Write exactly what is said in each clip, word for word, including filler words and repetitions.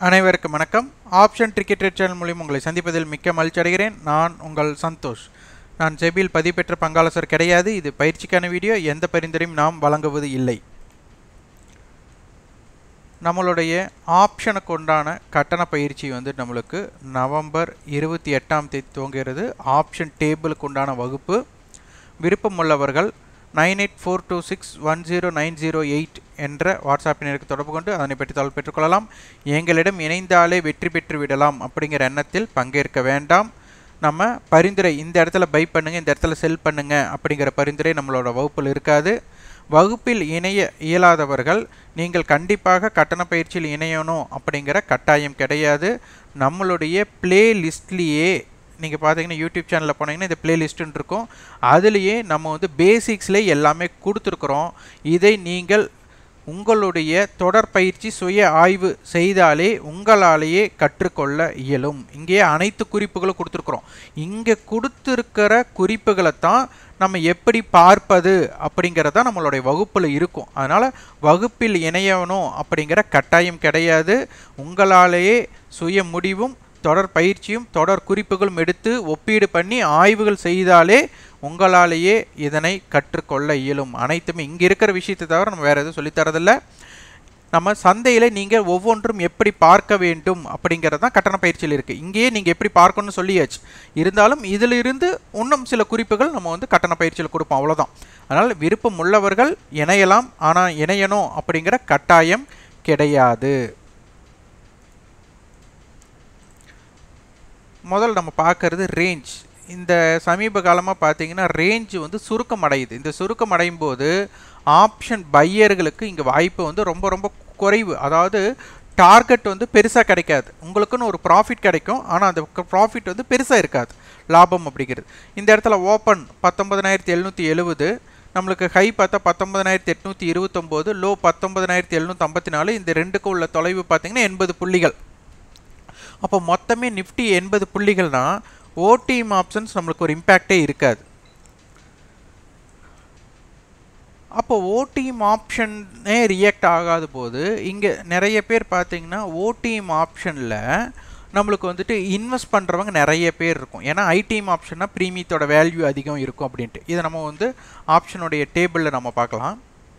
அனைவருக்கும் வணக்கம். Option ticket channel மூலம் உங்களை சந்திப்பதில் மிக்க மகிழ்ச்சி அடைகிறேன். நான் உங்கள் சந்தோஷ். நான் செபியில் பதிவு பெற்ற பங்காளர் கிடையாது. இது பயிற்சிக்கான வீடியோ. எந்த பரிந்துரையும் நாம் வழங்குவது இல்லை. நம்மளுடைய ஆப்ஷனுக்கு உண்டான கட்டண பயிற்சி வந்து நம்மளுக்கு நவம்பர் இருபத்தி எட்டாம் தேதி துவங்குகிறது. ஆப்ஷன் டேபிளுக்கு உண்டான வகுப்பு. விருப்பமுள்ளவர்கள் nine eight four two six one zero nine zero eight என்ற வாட்ஸ்அப் எண்ணிற்கு தொடர்பு கொண்டு அதனை பற்றி தகவல் பெற்றுக்கொள்ளலாம். எங்களிடம் இணைந்தாலே வெற்றி பெற்று விடலாம் அப்படிங்கிற எண்ணத்தில் பங்கேற்க வேண்டாம். நம்ம பரிந்துரை இந்த இடத்துல பை பண்ணுங்க, இந்த இடத்துல செல் பண்ணுங்க அப்படிங்கிற பரிந்துரை நம்மளோட வகுப்பில் இருக்காது. வகுப்பில் இணைய இயலாதவர்கள் நீங்கள் கண்டிப்பாக கட்டண பயிற்சியில் இணையணும் அப்படிங்கிற கட்டாயம் கிடையாது. நம்மளுடைய பிளே லிஸ்ட்லேயே நீங்கள் பார்த்தீங்கன்னா யூடியூப் சேனலில் போனீங்கன்னா இந்த பிளேலிஸ்ட்டுன்னு இருக்கும். அதுலேயே நம்ம வந்து பேசிக்ஸ்லேயே எல்லாமே கொடுத்துருக்குறோம். இதை நீங்கள் உங்களுடைய தொடர் பயிற்சி சுய ஆய்வு செய்தாலே உங்களாலேயே கற்றுக்கொள்ள இயலும். இங்கேயே அனைத்து குறிப்புகளும் கொடுத்துருக்குறோம். இங்கே கொடுத்துருக்கிற குறிப்புகளை தான் நம்ம எப்படி பார்ப்பது அப்படிங்கிறதான் நம்மளுடைய வகுப்பில் இருக்கும். அதனால் வகுப்பில் இணையணும் அப்படிங்கிற கட்டாயம் கிடையாது. உங்களாலேயே சுய முடிவும் தொடர் பயிற்சியும் தொடர் குறிப்புகளும் எடுத்து ஒப்பீடு பண்ணி ஆய்வுகள் செய்தாலே உங்களாலேயே இதனை கற்றுக்கொள்ள இயலும். அனைத்துமே இங்கே இருக்கிற விஷயத்தை தவிர நம்ம வேறு எதுவும் சொல்லித்தரதில்லை. நம்ம சந்தையில் நீங்கள் ஒவ்வொன்றும் எப்படி பார்க்க வேண்டும் அப்படிங்கிறது தான் கட்டண பயிற்சியில் இருக்குது. இங்கேயே நீங்கள் எப்படி பார்க்கணும்னு சொல்லியாச்சு. இருந்தாலும் இதிலிருந்து இன்னும் சில குறிப்புகள் நம்ம வந்து கட்டண பயிற்சியில் கொடுப்போம், அவ்வளோதான். அதனால் விருப்பம் உள்ளவர்கள் இணையலாம். ஆனால் இணையணும் அப்படிங்கிற கட்டாயம் கிடையாது. முதல் நம்ம பார்க்கறது ரேஞ்ச். இந்த சமீப காலமாக பார்த்தீங்கன்னா ரேஞ்சு வந்து சுருக்கம் அடையுது. இந்த சுருக்கம் அடையும் போது ஆப்ஷன் பையர்களுக்கு இங்கே வாய்ப்பு வந்து ரொம்ப ரொம்ப குறைவு. அதாவது டார்கெட் வந்து பெருசாக கிடைக்காது. உங்களுக்குன்னு ஒரு ப்ராஃபிட் கிடைக்கும், ஆனால் அந்த ப்ராஃபிட் வந்து பெருசாக இருக்காது, லாபம் அப்படிங்கிறது. இந்த இடத்துல ஓப்பன் பத்தொன்பதாயிரத்தி எழுநூற்றி எழுபது, நம்மளுக்கு ஹை பார்த்தா பத்தொன்பதாயிரத்தி எட்நூற்றி இருபத்தொம்போது, லோ பத்தொன்பதாயிரத்தி எழுநூற்றி ஐம்பத்தி நாலு. இந்த ரெண்டுக்கும் உள்ள தொலைவு பார்த்தீங்கன்னா எண்பது புள்ளிகள். அப்போ மொத்தமே நிஃப்டி எண்பது புள்ளிகள்னா ஓடிஎம் ஆப்ஷன்ஸ் நம்மளுக்கு ஒரு இம்பேக்டே இருக்காது. அப்போ ஓடிஎம் ஆப்ஷனே ரியாக்ட் ஆகாத போது இங்கே நிறைய பேர் பார்த்தீங்கன்னா ஓடிஎம் ஆப்ஷனில் நம்மளுக்கு வந்துட்டு இன்வெஸ்ட் பண்ணுறவங்க நிறைய பேர் இருக்கும். ஏன்னா ஐடிஎம் ஆப்ஷன்னா ப்ரீமியத்தோட வேல்யூ அதிகம் இருக்கும் அப்படின்ட்டு. இதை நம்ம வந்து ஆப்ஷனுடைய டேபிளில் நம்ம பார்க்கலாம்.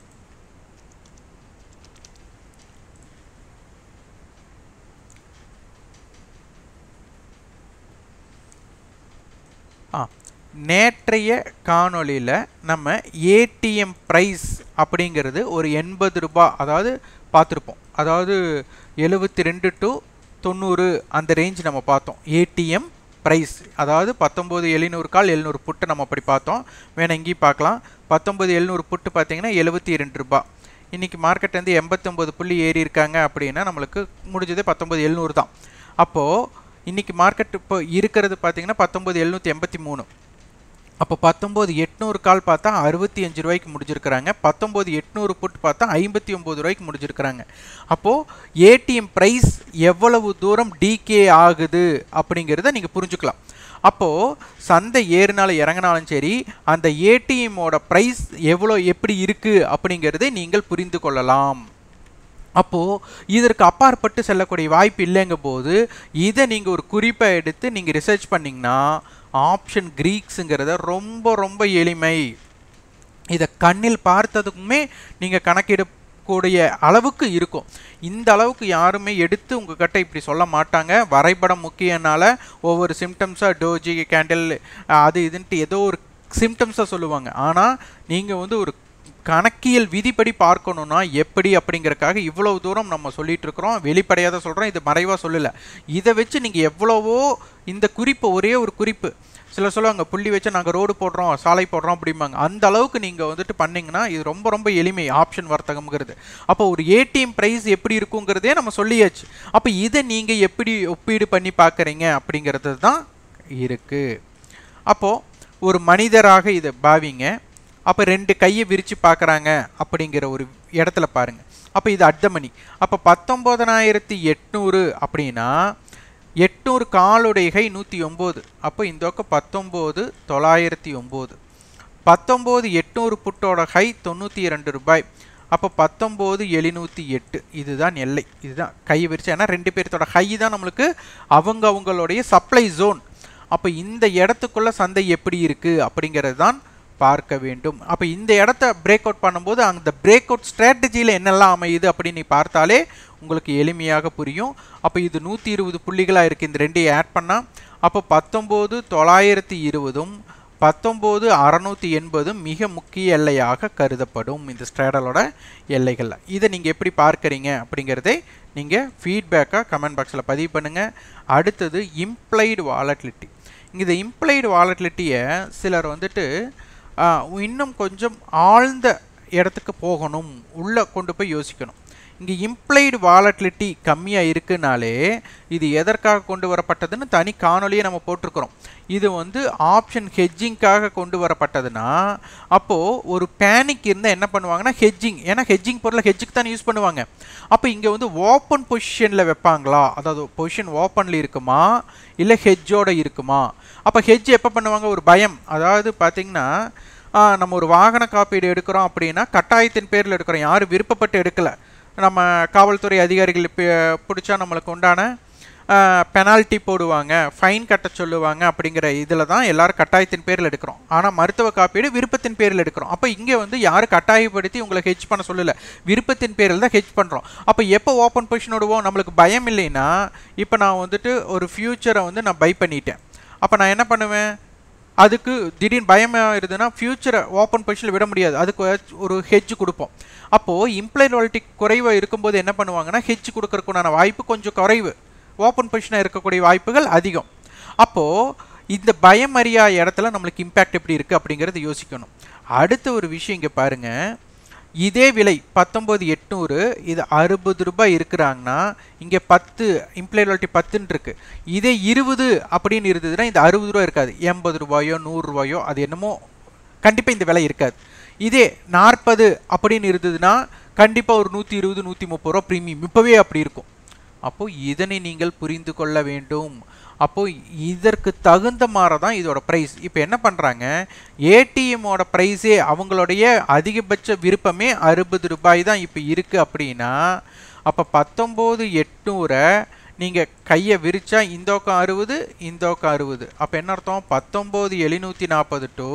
ஆ நேற்றைய காணொலியில் நம்ம ஏடிஎம் ப்ரைஸ் அப்படிங்கிறது ஒரு எண்பது ரூபா அதாவது பார்த்துருப்போம். அதாவது எழுபத்தி ரெண்டு டு தொண்ணூறு அந்த ரேஞ்ச் நம்ம பார்த்தோம். ஏடிஎம் ப்ரைஸ் அதாவது பத்தொம்போது எழுநூறு கால் எழுநூறு புட்டு நம்ம அப்படி பார்த்தோம். வேணா இங்கேயும் பார்க்கலாம். பத்தொம்பது எழுநூறு புட்டு பார்த்தீங்கன்னா எழுபத்தி ரெண்டு ரூபா. இன்றைக்கி மார்க்கெட் வந்து எண்பத்தொம்போது புள்ளி ஏறி இருக்காங்க அப்படின்னா நம்மளுக்கு முடிஞ்சதே பத்தொம்பது எழுநூறு தான். அப்போது இன்றைக்கி மார்க்கெட் இப்போ இருக்கிறது பார்த்தீங்கன்னா பத்தொம்பது எழுநூற்றி எண்பத்தி மூணு. அப்போ பத்தொம்போது எட்நூறு கால் பார்த்தா அறுபத்தி அஞ்சு ரூபாய்க்கு முடிஞ்சிருக்கிறாங்க. பத்தொம்போது எட்நூறு புட்டு பார்த்தா ஐம்பத்தி ஒம்பது ரூபாய்க்கு முடிஞ்சிருக்கிறாங்க. அப்போது ஏடிஎம் ப்ரைஸ் எவ்வளவு தூரம் டிகே ஆகுது அப்படிங்கிறத நீங்கள் புரிஞ்சுக்கலாம். அப்போது சந்தை ஏறினாலும் இறங்கினாலும் சரி அந்த ஏடிஎம்மோட ப்ரைஸ் எவ்வளோ எப்படி இருக்குது அப்படிங்கிறதை நீங்கள் புரிந்து கொள்ளலாம். அப்போது இதற்கு அப்பாற்பட்டு செல்லக்கூடிய வாய்ப்பு இல்லைங்க போது இதை நீங்கள் ஒரு குறிப்பை எடுத்து நீங்கள் ரிசர்ச் பண்ணிங்கன்னா ஆப்ஷன் கிரீக்ஸுங்கிறத ரொம்ப ரொம்ப எளிமை. இதை கண்ணில் பார்த்ததுக்குமே நீங்கள் கணக்கிடக்கூடிய அளவுக்கு இருக்கும். இந்த அளவுக்கு யாருமே எடுத்து உங்கள்கிட்ட இப்படி சொல்ல மாட்டாங்க. வரைபடம் முக்கியனால ஒவ்வொரு சிம்டம்ஸாக டோஜி கேண்டில் அது இதுன்ட்டு ஏதோ ஒரு சிம்டம்ஸாக சொல்லுவாங்க. ஆனால் நீங்கள் வந்து ஒரு கணக்கியல் விதிப்படி பார்க்கணுன்னா எப்படி அப்படிங்கிறக்காக இவ்வளவு தூரம் நம்ம சொல்லிட்டு இருக்கிறோம். வெளிப்படையாக தான் சொல்கிறோம், இது மறைவாக சொல்லலை. இதை வச்சு நீங்கள் எவ்வளவோ இந்த குறிப்பு ஒரே ஒரு குறிப்பு சிலர் சொல்லுவாங்க புள்ளி வச்சு நாங்கள் ரோடு போடுறோம் சாலை போடுறோம் அப்படிம்பாங்க. அந்த அளவுக்கு நீங்கள் வந்துட்டு பண்ணிங்கன்னா இது ரொம்ப ரொம்ப எளிமை ஆப்ஷன் வர்த்தகம்ங்கிறது. அப்போ ஒரு ஏடிஎம் ப்ரைஸ் எப்படி இருக்குங்கிறதே நம்ம சொல்லியாச்சு. அப்போ இதை நீங்கள் எப்படி ஒப்பீடு பண்ணி பார்க்குறீங்க அப்படிங்கிறது தான் இருக்குது. அப்போது ஒரு மனிதராக இதை பாவிங்க. அப்போ ரெண்டு கையை விரித்து பார்க்குறாங்க அப்படிங்கிற ஒரு இடத்துல பாருங்கள். அப்போ இது அட் த மணி. அப்போ பத்தொம்போதனாயிரத்தி எட்நூறு அப்படின்னா எட்நூறு காலுடைய கை நூற்றி ஒம்பது. அப்போ இந்த பக்கம் பத்தொம்போது தொள்ளாயிரத்தி ஒம்பது. பத்தொம்போது எட்நூறு புட்டோட ஹை தொண்ணூற்றி இரண்டு ரூபாய். அப்போ பத்தொம்போது எழுநூற்றி எட்டு இதுதான் எல்லை, இதுதான் கை விரிச்சு. ஏன்னா ரெண்டு பேர்த்தோட ஹை தான் நம்மளுக்கு அவங்க அவங்களுடைய சப்ளை ஜோன். அப்போ இந்த இடத்துக்குள்ள சந்தை எப்படி இருக்குது அப்படிங்கிறது தான் பார்க்க வேண்டும். அப்போ இந்த இடத்த பிரேக் அவுட் பண்ணும்போது அந்த பிரேக் அவுட் ஸ்ட்ராட்டஜியில் என்னெல்லாம் அமையுது அப்படின்னு நீ பார்த்தாலே உங்களுக்கு எளிமையாக புரியும். அப்போ இது நூற்றி இருபது புள்ளிகளாக இருக்குது, இந்த ரெண்டையும் ஆட் பண்ணால் அப்போ பத்தொம்போது தொள்ளாயிரத்தி இருபதும் பத்தொம்போது அறநூற்றி எண்பதும் மிக முக்கிய எல்லையாக கருதப்படும் இந்த ஸ்ட்ராடலோட எல்லைகள். இதை நீங்கள் எப்படி பார்க்குறீங்க அப்படிங்கிறதை நீங்கள் ஃபீட்பேக்காக கமெண்ட் பாக்ஸில் பதிவு பண்ணுங்கள். அடுத்தது இம்ப்ளைடு வாலட்டிலிட்டி. இந்த இம்ப்ளைடு வாலட்டிலிட்டியை சிலர் வந்துட்டு இன்னும் கொஞ்சம் ஆழ்ந்த இடத்துக்கு போகணும், உள்ளே கொண்டு போய் யோசிக்கணும். இங்கே இம்ப்ளைடு வாலட்டிலிட்டி கம்மியாக இருக்குனாலே இது எதற்காக கொண்டு வரப்பட்டதுன்னு தனி காணொலியை நம்ம போட்டிருக்கிறோம். இது வந்து ஆப்ஷன் ஹெட்ஜிங்காக கொண்டு வரப்பட்டதுன்னா அப்போது ஒரு பேனிக் இருந்தால் என்ன பண்ணுவாங்கன்னா ஹெட்ஜிங், ஏன்னா ஹெட்ஜிங் பொருளை ஹெட்ஜுக்கு தான் யூஸ் பண்ணுவாங்க. அப்போ இங்கே வந்து ஓப்பன் பொசிஷனில் வைப்பாங்களா, அதாவது பொசிஷன் ஓப்பனில் இருக்குமா இல்லை ஹெட்ஜோடு இருக்குமா? அப்போ ஹெட்ஜ் எப்போ பண்ணுவாங்க? ஒரு பயம், அதாவது பார்த்திங்கன்னா நம்ம ஒரு வாகன காப்பீடு எடுக்கிறோம் அப்படின்னா கட்டாயத்தின் பேரில் எடுக்கிறோம், யாரும் விருப்பப்பட்டு எடுக்கலை. நம்ம காவல்துறை அதிகாரிகள் பிடிச்சா நம்மளுக்கு உண்டான பெனால்ட்டி போடுவாங்க, ஃபைன் கட்ட சொல்லுவாங்க, அப்படிங்கிற இதில் தான் எல்லோரும் கட்டாயத்தின் பேரில் எடுக்கிறோம். ஆனால் மருத்துவ காப்பீடு விருப்பத்தின் பேரில் எடுக்கிறோம். அப்போ இங்கே வந்து யாரும் கட்டாயப்படுத்தி உங்களை ஹெட்ஜ் பண்ண சொல்லலை, விருப்பத்தின் பேரில் தான் ஹெட்ஜ் பண்ணுறோம். அப்போ எப்போ ஓப்பன் பொசிஷன் விடுவோம்? நம்மளுக்கு பயம் இல்லைன்னா இப்போ நான் வந்துட்டு ஒரு ஃப்யூச்சரை வந்து நான் பை பண்ணிட்டேன், அப்போ நான் என்ன பண்ணுவேன்? அதுக்கு திடீர்னு பயமாக இருந்ததுன்னா ஃப்யூச்சரை ஓப்பன் பொசிஷனில் விட முடியாது, அதுக்கு ஒரு ஹெட்ஜ் கொடுப்போம். அப்போது இம்ப்ளைடு வாலட்டிலிட்டி குறைவாக இருக்கும்போது என்ன பண்ணுவாங்கன்னா ஹெட்ஜ் கொடுக்கறதுக்குண்டான வாய்ப்பு கொஞ்சம் குறைவு, ஓப்பன் பொசிஷனாக இருக்கக்கூடிய வாய்ப்புகள் அதிகம். அப்போது இந்த பயம் அறியா இடத்துல நம்மளுக்கு இம்பேக்ட் எப்படி இருக்குது அப்படிங்கிறது யோசிக்கணும். அடுத்த ஒரு விஷயம் இங்கே பாருங்கள், இதே விலை பத்தொம்போது எட்நூறு, இது அறுபது ரூபாய் இருக்கிறாங்கன்னா இங்கே பத்து இம்ப்ளைடு வாலட்டிலிட்டி பத்துன்னு இருக்குது. இதே இருபது அப்படின்னு இருந்ததுன்னா இந்த அறுபது ரூபா இருக்காது, எண்பது ரூபாயோ நூறுரூவாயோ அது என்னமோ கண்டிப்பாக இந்த விலை இருக்காது. இதே நாற்பது அப்படின்னு இருந்ததுன்னா கண்டிப்பாக ஒரு நூற்றி இருபது நூற்றி முப்பது ரூபா ப்ரீமியம் இப்போவே அப்படி இருக்கும். அப்போது இதனை நீங்கள் புரிந்து கொள்ள வேண்டும். அப்போது இதற்கு தகுந்த மாதிரி தான் இதோட ப்ரைஸ். இப்போ என்ன பண்ணுறாங்க, ஏடிஎம்மோட ப்ரைஸே அவங்களுடைய அதிகபட்ச விருப்பமே அறுபது ரூபாய் தான் இப்போ இருக்குது அப்படின்னா அப்போ பத்தொம்போது எட்நூறை நீங்கள் கையை விரிச்சா இந்த பக்கம் அறுபது இந்த பக்கம் அறுபது, அப்போ என்ன அர்த்தம்? பத்தொம்போது எழுநூற்றி நாற்பது டு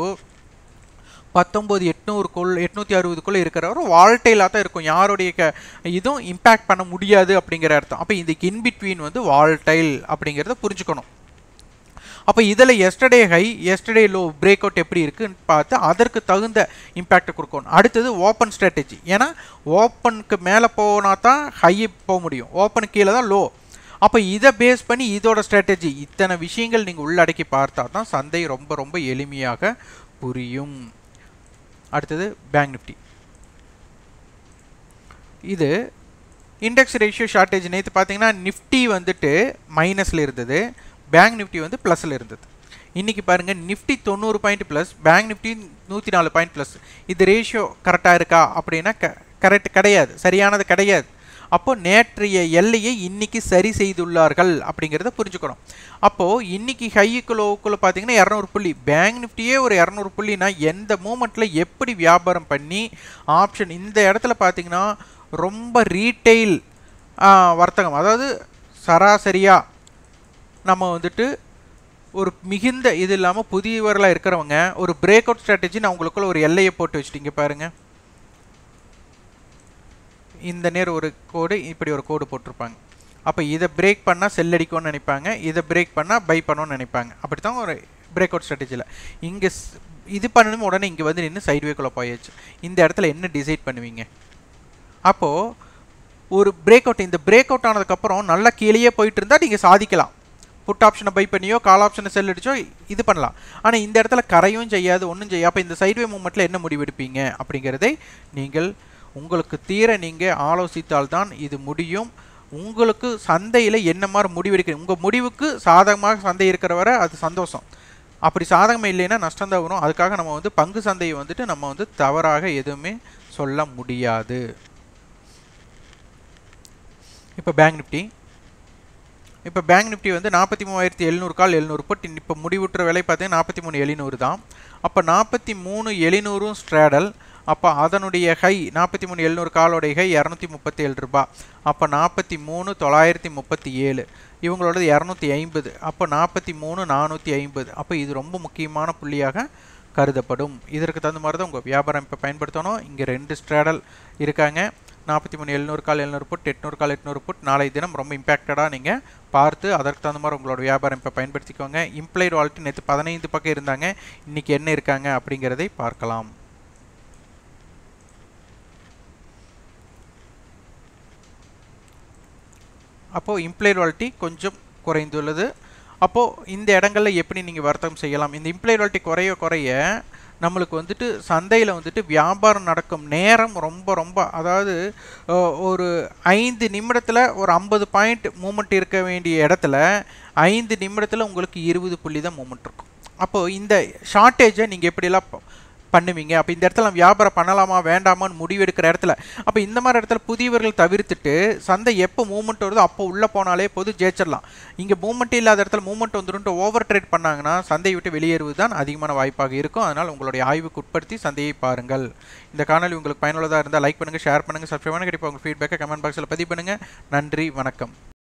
பத்தொம்போது எட்நூறுக்குள் எட்நூற்றி அறுபதுக்குள்ளே இருக்கிறவர் வால்டைலாக தான் இருக்கும், யாருடைய க இதுவும் இம்பேக்ட் பண்ண முடியாது அப்படிங்கிற அர்த்தம். அப்போ இந்த இன்பிட்வீன் வந்து வால்டைல் அப்படிங்கிறத புரிஞ்சுக்கணும். அப்போ இதில் yesterday high yesterday low break out எப்படி இருக்குன்னு பார்த்து அதற்கு தகுந்த இம்பேக்டை கொடுக்கணும். அடுத்தது ஓப்பன் ஸ்ட்ராட்டஜி, ஏன்னா ஓப்பனுக்கு மேலே போனால் தான் ஹை போக முடியும், ஓப்பனுக்கு கீழே தான் லோ. அப்போ இதை பேஸ் பண்ணி இதோட ஸ்ட்ராட்டஜி இத்தனை விஷயங்கள் நீங்கள் உள்ளடக்கி பார்த்தா தான் சந்தை ரொம்ப ரொம்ப எளிமையாக புரியும். அடுத்தது பேங்க் நிஃப்டி. இது இண்டெக்ஸ் ரேஷியோ ஷார்ட்டேஜ். நேற்று பார்த்தீங்கன்னா நிஃப்டி வந்துட்டு மைனஸில் இருந்தது, பேங்க் நிஃப்டி வந்து ப்ளஸில் இருந்தது. இன்றைக்கி பாருங்கள் நிஃப்டி தொண்ணூறு பாயிண்ட் ப்ளஸ், பேங்க் நிஃப்டி நூற்றி நாலு பாயிண்ட் ப்ளஸ். இது ரேஷியோ கரெக்டாக இருக்கா அப்படின்னா க கரெக்ட் கிடையாது, சரியானது கிடையாது. அப்போது நேற்றைய எல்லையை இன்றைக்கி சரி செய்துள்ளார்கள் அப்படிங்கிறத புரிஞ்சுக்கணும். அப்போது இன்றைக்கி ஹைக்கு லோவுக்குள்ளே பார்த்தீங்கன்னா இரநூறு புள்ளி, பேங்க் நிஃப்டியே ஒரு இரநூறு புள்ளினா எந்த மூமெண்ட்டில் எப்படி வியாபாரம் பண்ணி ஆப்ஷன் இந்த இடத்துல பார்த்தீங்கன்னா ரொம்ப ரீட்டெயில் வர்த்தகம், அதாவது சராசரியாக நம்ம வந்துட்டு ஒரு மிகுந்த இது இல்லாமல் புதியவர்களாக இருக்கிறவங்க ஒரு பிரேக் அவுட் ஸ்ட்ராட்டஜி நான் உங்களுக்குள்ள ஒரு எல்லையை போட்டு வச்சுட்டீங்க பாருங்கள். இந்த நேரம் ஒரு கோடு இப்படி ஒரு கோடு போட்டிருப்பாங்க. அப்போ இதை பிரேக் பண்ணால் செல் அடிக்கும்னு நினைப்பாங்க, இதை பிரேக் பண்ணால் பை பண்ணணும்னு நினைப்பாங்க. அப்படி தான் ஒரு பிரேக் அவுட் ஸ்ட்ராட்டஜியில் இங்கே இது பண்ணணும், உடனே இங்கே வந்து நின்று சைட்வேக்குள்ளே போயாச்சு. இந்த இடத்துல என்ன டிசைட் பண்ணுவீங்க? அப்போது ஒரு பிரேக் அவுட், இந்த பிரேக் அவுட் ஆனதுக்கப்புறம் நல்லா கீழேயே போயிட்டு இருந்தால் நீங்கள் சாதிக்கலாம், புட் ஆப்ஷனை பை பண்ணியோ கால் ஆப்ஷனை செல் அடிச்சோ இது பண்ணலாம். ஆனால் இந்த இடத்துல கரையும் செய்யாது, ஒன்றும் செய்யாது. அப்போ இந்த சைட்வே மூமெண்ட்டில் என்ன முடிவெடுப்பீங்க அப்படிங்கிறதை நீங்கள் உங்களுக்கு தீர நீங்கள் ஆலோசித்தால்தான் இது முடியும். உங்களுக்கு சந்தையில் என்ன மாதிரி முடிவெடுக்கிறீங்க, உங்கள் முடிவுக்கு சாதகமாக சந்தை இருக்கிற வரை அது சந்தோஷம், அப்படி சாதகமாக இல்லைன்னா நஷ்டம் தான் வரும். அதுக்காக நம்ம வந்து பங்கு சந்தையை வந்துட்டு நம்ம வந்து தவறாக எதுவுமே சொல்ல முடியாது. இப்போ பேங்க் நிஃப்டி இப்போ பேங்க் நிஃப்டி வந்து நாற்பத்தி மூவாயிரத்தி எழுநூறு கால் எழுநூறு புட், இப்போ முடிவுற்ற விலை பார்த்தீங்கன்னா நாற்பத்தி மூணு எழுநூறு தான். அப்போ நாற்பத்தி மூணு எழுநூறும் ஸ்ட்ராடல், அப்போ அதனுடைய ஹை நாற்பத்தி மூணு எழுநூறு காலோடைய ஹை இரநூத்தி முப்பத்தி ஏழு ரூபா. அப்போ நாற்பத்தி மூணு தொள்ளாயிரத்தி முப்பத்தி ஏழு, இவங்களோடது இரநூத்தி ஐம்பது. அப்போ நாற்பத்தி மூணு நானூற்றி ஐம்பது. அப்போ இது ரொம்ப முக்கியமான புள்ளியாக கருதப்படும். இதற்கு தகுந்த மாதிரி தான் உங்கள் வியாபாரம் இப்போ பயன்படுத்தணும். இங்கே ரெண்டு ஸ்ட்ராடல் இருக்காங்க. நாற்பத்தி மூணு எழுநூறு கால் எழுநூறு புட், எட்நூறு கால் எட்நூறு புட். நாளை தினம் ரொம்ப இம்பேக்டடாக நீங்கள் பார்த்து அதற்கு தகுந்த மாதிரி உங்களோட வியாபாரம் இப்போ பயன்படுத்திக்கோங்க. இம்ப்ளைடு வால்யூம் நேற்று பதினைந்து பக்கம் இருந்தாங்க, இன்றைக்கி என்ன இருக்காங்க அப்படிங்கிறதை பார்க்கலாம். அப்போது இம்ப்ளைடு வால்யூம் கொஞ்சம் குறைந்துள்ளது. அப்போது இந்த இடங்களில் எப்படி நீங்கள் வர்த்தகம் செய்யலாம்? இந்த இம்ப்ளைடு வால்யூம் குறைய குறைய நம்மளுக்கு வந்துட்டு சந்தையில் வந்துட்டு வியாபாரம் நடக்கும் நேரம் ரொம்ப ரொம்ப, அதாவது ஒரு ஐந்து நிமிடத்தில் ஒரு ஐம்பது பாயிண்ட் மூமெண்ட் இருக்க வேண்டிய இடத்துல ஐந்து நிமிடத்தில் உங்களுக்கு இருபது புள்ளி தான் மூமெண்ட் இருக்கும். அப்போது இந்த ஷார்ட்டேஜை நீங்கள் எப்படிலாம் பண்ணுவீங்க? அப்போ இந்த இடத்துல வியாபாரம் பண்ணலாமா வேண்டாமான்னு முடிவெடுக்கிற இடத்துல, அப்போ இந்த மாதிரி இடத்துல புதியவர்கள் தவிர்த்துட்டு சந்தை எப்போ மூவ்மெண்ட் வருதோ அப்போ உள்ளே போனாலே பொது ஜெயிச்சிடலாம். இங்கே மூவ்மெண்ட் இல்லாத இடத்துல மூவ்மெண்ட் வந்துட்டு ஓவர் ட்ரேட் பண்ணாங்கன்னா சந்தையை விட்டு வெளியேறுவது தான் அதிகமான வாய்ப்பாக இருக்கும். அதனால் உங்களுடைய ஆய்வுக்கு உட்படுத்தி சந்தையை பாருங்கள். இந்த காணொலி உங்களுக்கு பயனுள்ளதாக இருந்தால் லைக் பண்ணுங்கள், ஷேர் பண்ணுங்கள், சப்ஸ்கிரைப் பண்ணுங்கள். கண்டிப்பாக உங்கள் ஃபீட்பேக்கை கமெண்ட் பாக்ஸில் பதிவு பண்ணுங்கள். நன்றி, வணக்கம்.